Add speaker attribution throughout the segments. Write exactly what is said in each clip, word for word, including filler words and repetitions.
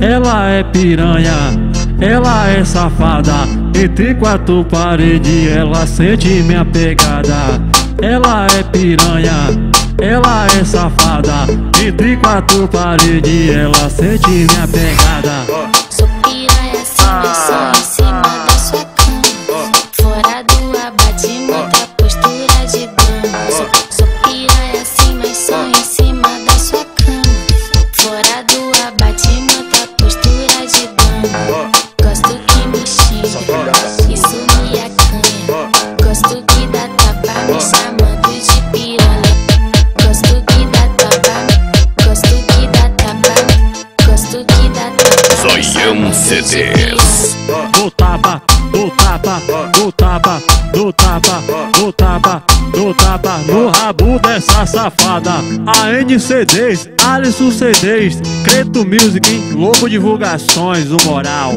Speaker 1: Ela é piranha, ela é safada. Entre quatro paredes ela sente minha pegada. Ela é piranha, ela é safada. Entre quatro paredes ela sente minha pegada.
Speaker 2: Sou piranha sim, mas só em cima da sua cama. Fora do abate, muita postura de dama. Sou, sou piranha sim, mas só em cima da sua cama. Fora do abate, muita postura de dama. Gosto que me xinga, isso me acanha. Gosto que dá tapa, me chamando de piranha. Gosto que dá tapa, gosto que dá tapa, gosto que dá tapa.
Speaker 3: Zoião C Ds.
Speaker 1: Do tapa, do tapa, do tapa, do tapa, do tapa, do tapa no rabo dessa safada. A N C Ds, Alisson C Ds, Creto Music, Lobo Divulgações, o moral.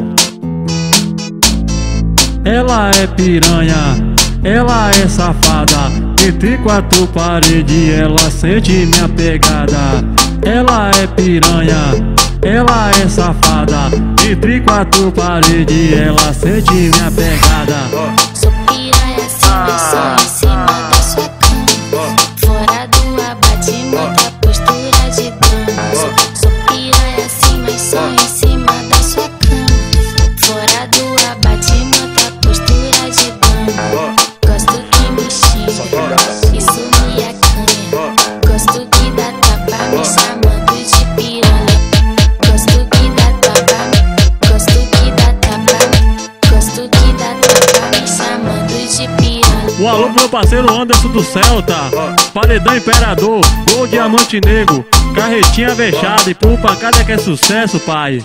Speaker 1: Ela é piranha, ela é safada. Entre quatro paredes ela sente minha pegada. Ela é piranha, ela é safada. Entre quatro paredes ela sente minha pegada.
Speaker 2: Sou piranha sim, mas só em cima da sua cama. Fora do abate, muita postura de dama. Sou, sou piranha sim, mas só em cima da sua cama. Fora do abate, muita postura de dama. Gosto que me xinga, isso me acanha. Gosto que dá tapa, me chamando de piranha. Gosto que dá tapa, gosto que dá tapa, gosto que dá tapa, me chamando de piranha.
Speaker 1: Um alô pro meu parceiro Anderson do Celta, Paredão Imperador, Gol Diamante Negro, Carretinha Vexada e por pancada que é sucesso, pai.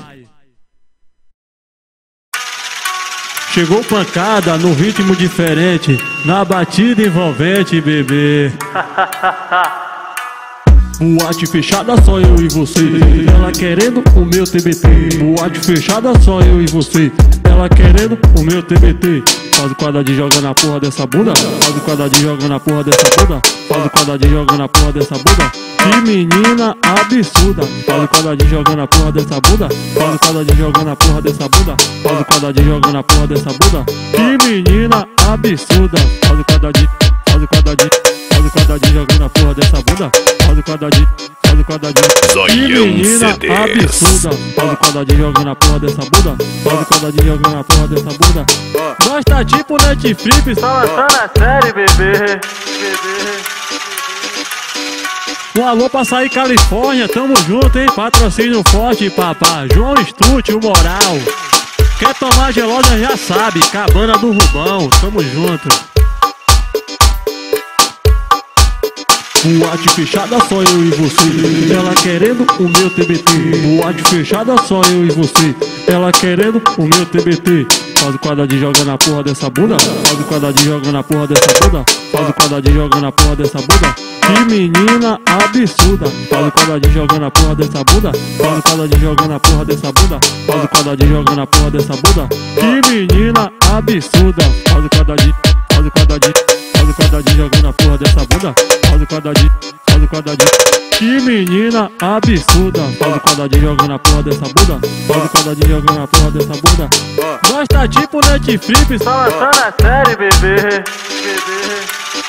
Speaker 1: Chegou pancada no ritmo diferente, na batida envolvente, bebê. Boate fechada só eu e você, ela querendo o meu T B T. Boate fechada só eu e você, ela querendo o meu T B T. Faz o quadradinho joga na porra dessa bunda, faz o quadradinho joga na porra dessa bunda, faz o quadradinho joga na porra dessa bunda. Que menina absurda, faz o quadradinho joga na porra dessa bunda, faz o quadradinho joga na porra dessa bunda, faz o quadradinho joga na porra dessa bunda. Que menina absurda, faz o quadradinho, faz o quadradinho, faz o quadradinho joga na porra dessa bunda, faz o quadradinho, faz o quadradinho. Que menina absurda, faz o quadradinho joga na porra dessa bunda, faz o quadradinho joga na porra dessa bunda. Nós tá tipo Netflix, só lançando a série, bebê, bebê. Um alô pra sair Califórnia, tamo junto, hein? Patrocínio forte, papá. João Stute, o moral. Quer tomar gelosa já sabe, Cabana do Rubão, tamo junto. Boate fechada só eu e você, ela querendo o meu T B T. Boate fechada só eu e você, ela querendo o meu T B T. Faz o quadradinho joga na porra dessa bunda, faz o quadradinho joga na porra dessa bunda, faz o quadradinho joga na porra dessa bunda. Que menina absurda, faz o quadradinho joga na porra dessa bunda, faz o quadradinho joga na porra dessa bunda, faz o quadradinho joga na porra dessa bunda. Que menina absurda, faz o quadradinho, faz o quadradinho, faz o quadradinho joga na porra dessa bunda, faz o quadradinho, faz o quadradinho. Que menina absurda, faz o quadradinho joga na porra dessa bunda, faz o quadradinho joga na porra dessa bunda. Nós tá tipo Netflix, só lançando a série, bebê, bebê.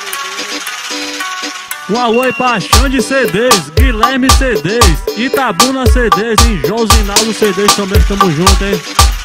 Speaker 1: Um alô aí pra Xande C Ds, Guilherme C Ds, Itabuna C Ds, hein? Josinaldo C Ds também, tamo junto, hein?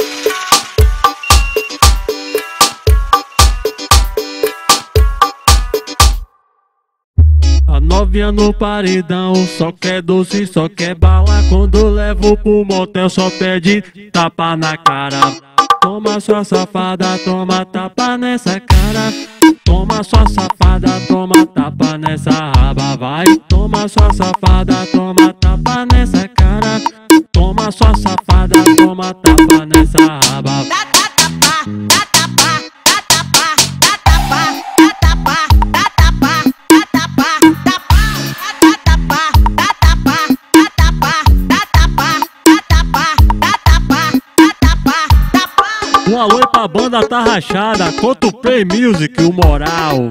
Speaker 1: A novinha no paredão, só quer doce, só quer bala. Quando levo pro motel só pede tapa na cara. Toma sua safada, toma tapa nessa cara. Toma sua safada, toma tapa nessa raba, vai. Toma sua safada, toma tapa nessa cara. Toma sua safada, toma tapa nessa raba.
Speaker 2: Dá tapa, dá tapa, dá tapa, dá tapa, dá tapa, dá tapa, dá tapa, dá tapa, dá tapa, dá tapa, dá tapa, dá tapa, dá tapa, dá tapa, dá tapa.
Speaker 1: Um alô aí pra banda Tá Rachada, Coto Play Music, o moral.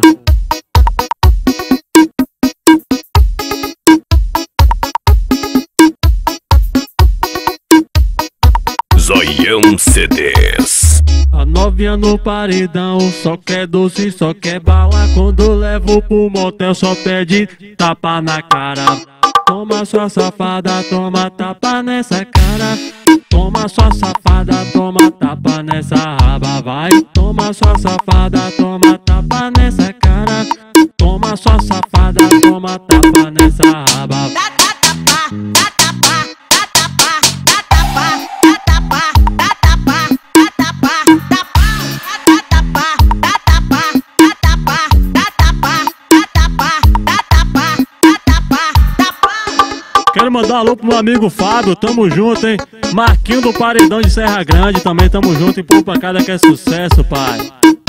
Speaker 3: Zoião C Ds.
Speaker 1: A novinha no paredão só quer doce, só quer bala. Quando levo pro motel só pede tapa na cara. Toma sua safada, toma tapa nessa cara. Toma sua safada, toma tapa nessa raba, vai. Toma sua safada, toma tapa nessa cara. Toma sua safada, toma tapa nessa raba.
Speaker 4: Dá tapa, dá tapa, dá tapa, dá tapa, dá tapa, dá tapa, dá tapa, dá tapa, dá tapa, dá tapa, dá tapa, dá tapa, dá tapa, dá tapa, dá tapa.
Speaker 1: Quero mandar um alô pro meu amigo Fábio, tamo junto, hein? Marquinho do Paredão de Serra Grande também, tamo junto. E pô, pra cada que é sucesso, pai.